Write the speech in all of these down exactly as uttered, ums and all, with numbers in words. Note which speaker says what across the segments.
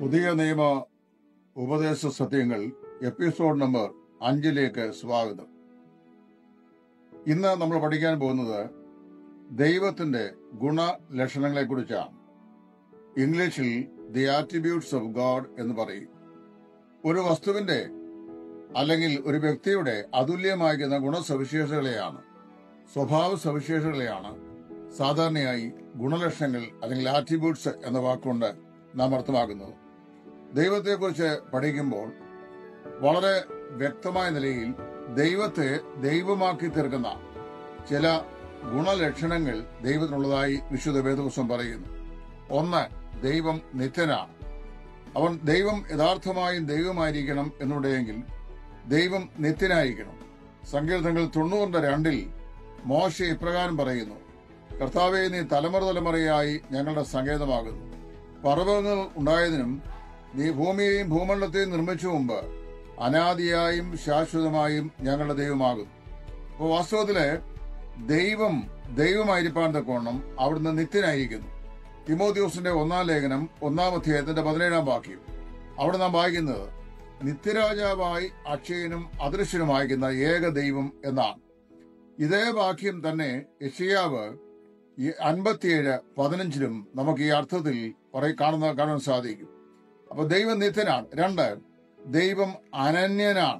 Speaker 1: പുതിയ നിയമ ഉപദേശ സത്യങ്ങൾ എപ്പിസോഡ് നമ്പർ അഞ്ചിലേക്ക് സ്വാഗതം. ഇന്ന് നമ്മൾ പഠിക്കാൻ പോകുന്നത് ദൈവത്തിന്റെ ഗുണലക്ഷണങ്ങളെ കുറിച്ചാണ്. ഇംഗ്ലീഷിൽ ദി ആട്രിബ്യൂട്ട്സ് ഓഫ് ഗോഡ് എന്ന് പറയും. ഒരു വസ്തുവിന്റെ അല്ലെങ്കിൽ ഒരു വ്യക്തിയുടെ അതുല്യമായിരിക്കുന്ന ഗുണസവിശേഷതകളെയാണ്, സ്വഭാവ സവിശേഷതകളെയാണ് സാധാരണയായി ഗുണലക്ഷണങ്ങൾ അല്ലെങ്കിൽ ആട്രിബ്യൂട്ട്സ് എന്ന വാക്കുകൊണ്ട് നാം അർത്ഥമാക്കുന്നത്. ദൈവത്തെക്കുറിച്ച് പഠിക്കുമ്പോൾ വളരെ വ്യക്തമായ നിലയിൽ ദൈവത്തെ ദൈവമാക്കി തീർക്കുന്ന ചില ഗുണലക്ഷണങ്ങൾ ദൈവത്തിനുള്ളതായി വിശുദ്ധ വേദപുസ്തകം പറയുന്നു. ഒന്ന്, ദൈവം നിത്യനാണ്. അവൻ ദൈവം യഥാർത്ഥമായും ദൈവമായിരിക്കണം എന്നുണ്ടെങ്കിൽ ദൈവം നിത്യനായിരിക്കണം. സങ്കീർത്തനങ്ങൾ തൊണ്ണൂറിന്റെ രണ്ടിൽ മോശെ ഇപ്രകാരം പറയുന്നു: കർത്താവേ, നീ തലമുറ തലമുറയായി ഞങ്ങളുടെ സങ്കേതമാകുന്നു. പർവ്വതങ്ങൾ ഉണ്ടായതിനും നീ ഭൂമിയെയും ഭൂമണ്ഡലത്തെയും നിർമ്മിച്ചു മുമ്പ് അനാദിയായും ശാശ്വതമായും ഞങ്ങളുടെ ദൈവമാകുന്നു. അപ്പോൾ വാസ്തവത്തില് ദൈവം ദൈവമായിരിക്കാൻ തക്കോണം അവിടുന്ന് നിത്യനായിരിക്കുന്നു. തിമോഥെയോസിന്റെ ഒന്നാം ലേഖനം ഒന്നാം അധ്യായത്തിന്റെ പതിനേഴാം വാക്യം അവിടെ നാം വായിക്കുന്നത് നിത്യരാജാവായി അക്ഷയനും അദൃശ്യനുമായിരിക്കുന്ന ഏക ദൈവം എന്നാണ്. ഇതേ വാക്യം തന്നെ യെശയ്യാവ് ഈ അൻപത്തിയേഴ് പതിനഞ്ചിലും നമുക്ക് ഈ അർത്ഥത്തിൽ കാണുന്ന കാണാൻ സാധിക്കും. അപ്പൊ ദൈവം നിത്യനാണ്. രണ്ട്, ദൈവം അനന്യനാണ്.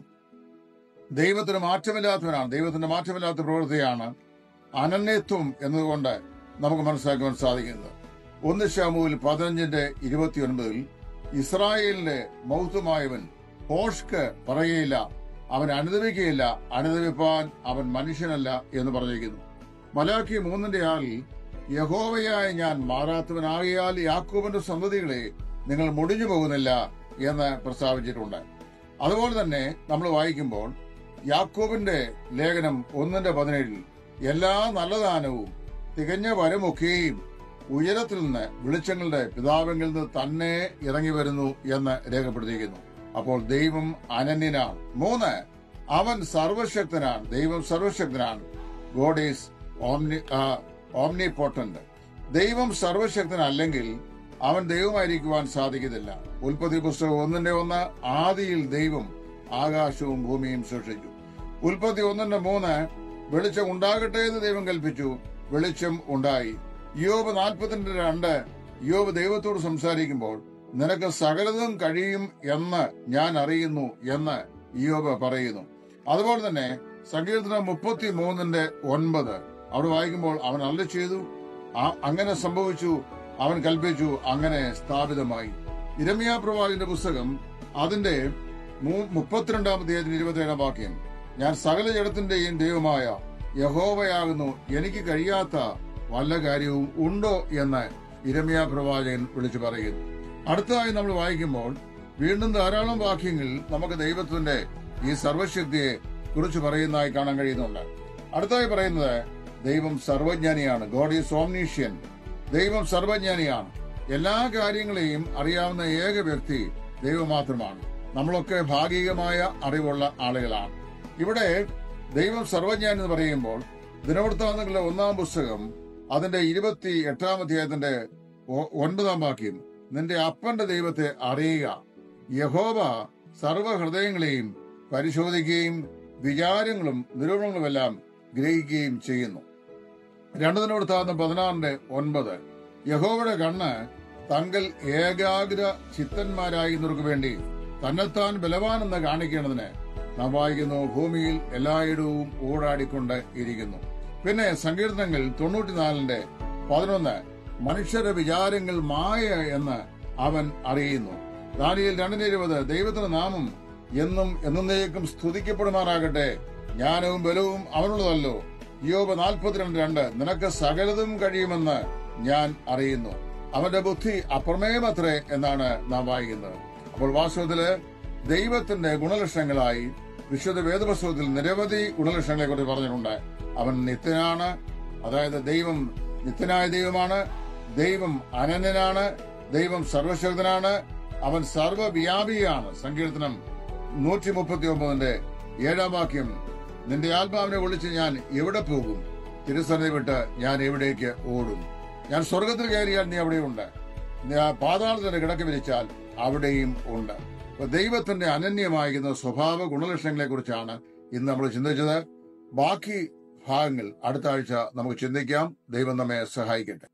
Speaker 1: ദൈവത്തിന് മാറ്റമില്ലാത്തവനാണ്. ദൈവത്തിന്റെ മാറ്റമില്ലാത്ത പ്രവൃത്തിയാണ് അനന്യത്വം എന്നതുകൊണ്ട് നമുക്ക് മനസ്സിലാക്കുവാൻ സാധിക്കുന്നത്. ഒന്ന് ശമൂവേൽ പതിനഞ്ചിന്റെ ഇരുപത്തി ഒൻപതിൽ ഇസ്രായേലിന്റെ മൗത്തുമായവൻ പോഷ്ക്ക് പറയുകയില്ല, അവൻ അനുദപിക്കുകയില്ല, അനുദപിപ്പാൻ അവൻ മനുഷ്യനല്ല എന്ന് പറഞ്ഞിരിക്കുന്നു. മലാക്കി മൂന്നിന്റെ ആറിൽ യഹോവയായ ഞാൻ മാറാത്തവനാകിയാൽ യാക്കോബിന്റെ സന്തതികളെ നിങ്ങൾ മുടിഞ്ഞു പോകുന്നില്ല എന്ന് പ്രസ്താവിച്ചിട്ടുണ്ട്. അതുപോലെ തന്നെ നമ്മൾ വായിക്കുമ്പോൾ യാക്കോബിന്റെ ലേഖനം ഒന്നിന്റെ പതിനേഴിൽ എല്ലാ നല്ലദാനവും തികഞ്ഞ വരമൊക്കെയും ഉയരത്തിൽ നിന്ന് വെളിച്ചങ്ങളുടെ പിതാവിൽ നിന്ന് തന്നെ ഇറങ്ങി വരുന്നു എന്ന് രേഖപ്പെടുത്തിയിരിക്കുന്നു. അപ്പോൾ ദൈവം അനന്യനാണ്. മൂന്ന്, അവൻ സർവശക്തനാണ്. ദൈവം സർവശക്തനാണ്. God is omni omnipotent. ദൈവം സർവശക്തനല്ലെങ്കിൽ അവൻ ദൈവമായിരിക്കുവാൻ സാധിക്കത്തില്ല. ഉൽപ്പത്തി പുസ്തകം ഒന്നിന്റെ ഒന്ന്, ആദിയിൽ ദൈവം ആകാശവും ഭൂമിയും സൃഷ്ടിച്ചു. ഉൽപ്പത്തി ഒന്നിന്റെ മൂന്ന്, വെളിച്ചം ഉണ്ടാകട്ടെ എന്ന് ദൈവം കൽപ്പിച്ചു, വെളിച്ചം ഉണ്ടായി. യോബ് നാൽപ്പത്തിന്റെ രണ്ട്, യോബ് ദൈവത്തോട് സംസാരിക്കുമ്പോൾ നിനക്ക് സകലതും കഴിയും എന്ന് ഞാൻ അറിയുന്നു എന്ന് യോബ് പറയുന്നു. അതുപോലെ തന്നെ സങ്കീർത്തനം മുപ്പത്തി മൂന്നിന്റെ ഒൻപത് അവിടെ വായിക്കുമ്പോൾ അവൻ അരുളി ചെയ്തു, അങ്ങനെ സംഭവിച്ചു, അവൻ കൽപ്പിച്ചു, അങ്ങനെ സ്ഥാപിതമായി. യിരെമ്യാ പ്രവാചകന്റെ പുസ്തകം അതിന്റെ മുപ്പത്തിരണ്ടാം അധ്യായത്തിന്റെ ഇരുപത്തിയേഴാം വാക്യം, ഞാൻ സകല ജഡത്തിന്റെയും ദൈവമായ യഹോവയാകുന്നു, എനിക്ക് കഴിയാത്ത വല്ല കാര്യവും ഉണ്ടോ എന്ന് യിരെമ്യാ പ്രവാചകൻ വിളിച്ചു പറയുന്നു. അടുത്തതായി നമ്മൾ വായിക്കുമ്പോൾ വീണ്ടും ധാരാളം വാക്യങ്ങൾ നമുക്ക് ദൈവത്തിന്റെ ഈ സർവശക്തിയെ കുറിച്ച് പറയുന്നതായി കാണാൻ കഴിയുന്നുണ്ട്. അടുത്തതായി പറയുന്നത് ദൈവം സർവജ്ഞാനിയാണ്. God is ഓംനീഷ്യൻ. ദൈവം സർവജ്ഞാനിയാണ്. എല്ലാ കാര്യങ്ങളെയും അറിയാവുന്ന ഏക വ്യക്തി ദൈവം മാത്രമാണ്. നമ്മളൊക്കെ ഭാഗികമായ അറിവുള്ള ആളുകളാണ്. ഇവിടെ ദൈവം സർവജ്ഞാനി എന്ന് പറയുമ്പോൾ ദിനവൃത്താന്തങ്ങളുടെ ഒന്നാം പുസ്തകം അതിന്റെ ഇരുപത്തി എട്ടാം അധ്യായത്തിന്റെ ഒൻപതാം വാക്യം, നിന്റെ അപ്പന്റെ ദൈവത്തെ അറിയുക, യഹോവ സർവഹൃദയങ്ങളെയും പരിശോധിക്കുകയും വിചാരങ്ങളും നിരൂപണങ്ങളുമെല്ലാം ഗ്രഹിക്കുകയും ചെയ്യുന്നു. രണ്ടു ദിനവൃത്താന്തം പതിനാറിന്റെ ഒൻപത്, യഹോവയുടെ കണ്ണ് തങ്കൽ ഏകാഗ്ര ചിത്തന്മാരായിരുന്നവർക്ക് വേണ്ടി തന്നെത്താൻ ബലവാനെന്ന് കാണിക്കേണ്ടതിന് നാം വായിക്കുന്നു, ഭൂമിയിൽ എല്ലായിടവും ഓടാടിക്കൊണ്ട് ഇരിക്കുന്നു. പിന്നെ സങ്കീർത്തനങ്ങൾ തൊണ്ണൂറ്റിനാലിന്റെ പതിനൊന്ന്, മനുഷ്യരുടെ വിചാരങ്ങൾ മായ എന്ന് അവൻ അറിയുന്നു. ദാനിയേൽ രണ്ടിന്റെ ഇരുപത്, ദൈവത്തിന്റെ നാമം എന്നും എന്നേക്കും സ്തുതിക്കപ്പെടുമാറാകട്ടെ, ജ്ഞാനവും ബലവും അവനുള്ളതല്ലോ. യോബ് നാൽപ്പത്തിരണ്ട് രണ്ട്, നിനക്ക് സകലതും കഴിയുമെന്ന് ഞാൻ അറിയുന്നു, അവന്റെ ബുദ്ധി അപ്രമേയമത്രേ എന്നാണ് നാം വായിക്കുന്നത്. അപ്പോൾ വാസ്തവത്തില് ദൈവത്തിന്റെ ഗുണലക്ഷണങ്ങളായി വിശുദ്ധ വേദപുസ്തകത്തിൽ നിരവധി ഗുണലക്ഷണങ്ങളെ കുറിച്ച് പറഞ്ഞിട്ടുണ്ട്. അവൻ നിത്യനാണ്, അതായത് ദൈവം നിത്യനായ ദൈവമാണ്. ദൈവം അനന്യനാണ്. ദൈവം സർവശക്തനാണ്. അവൻ സർവവ്യാപിയാണ്. സങ്കീർത്തനം നൂറ്റി മുപ്പത്തി ഒമ്പതിന്റെ ഏഴാം വാക്യം, നിന്റെ ആത്മാവിനെ വിളിച്ച് ഞാൻ എവിടെ പോകും? തിരുസന്നിധി വിട്ട് ഞാൻ എവിടേക്ക് ഓടും? ഞാൻ സ്വർഗത്തിൽ കയറിയാൽ നീ അവിടെയുണ്ട്, പാതാളത്തിന്റെ കിടക്ക് വിരിച്ചാൽ അവിടെയും ഉണ്ട്. അപ്പൊ ദൈവത്തിന്റെ അനന്യമായിരുന്ന സ്വഭാവ ഗുണലക്ഷണങ്ങളെ കുറിച്ചാണ് ഇന്ന് നമ്മൾ ചിന്തിച്ചത്. ബാക്കി ഭാഗങ്ങൾ അടുത്ത ആഴ്ച നമുക്ക് ചിന്തിക്കാം. ദൈവം നമ്മെ സഹായിക്കട്ടെ.